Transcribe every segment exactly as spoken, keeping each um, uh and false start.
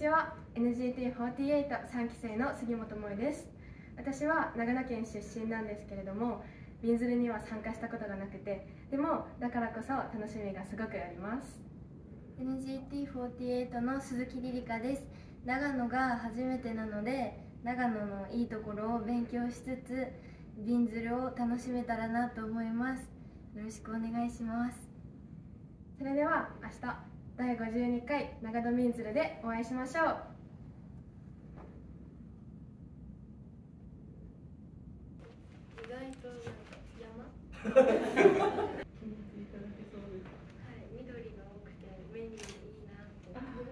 ちは。 エヌジーティーフォーティーエイトさんき生の杉本萌です。私は長野県出身なんですけれども、びんずるには参加したことがなくて、でもだからこそ楽しみがすごくあります。 エヌジーティーフォーティーエイト の鈴木りりかです。長野が初めてなので、長野のいいところを勉強しつつ、びんずるを楽しめたらなと思います。よろしくお願いします。 それでは明日だいごじゅうにかい長野びんずるでお会いしましょう。 意外となんか山はい、緑が多くて目にいいなと思って。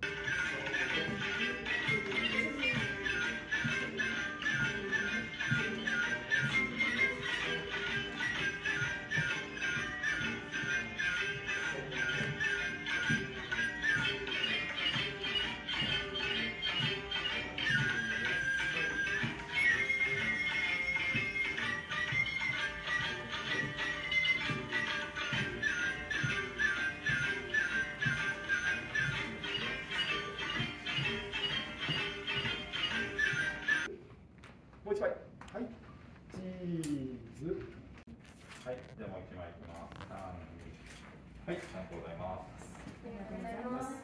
もう一枚。はい。チーズ。 はい。じゃあもう一枚いきます。さん、に。はい。ありがとうございます。 ありがとうございます。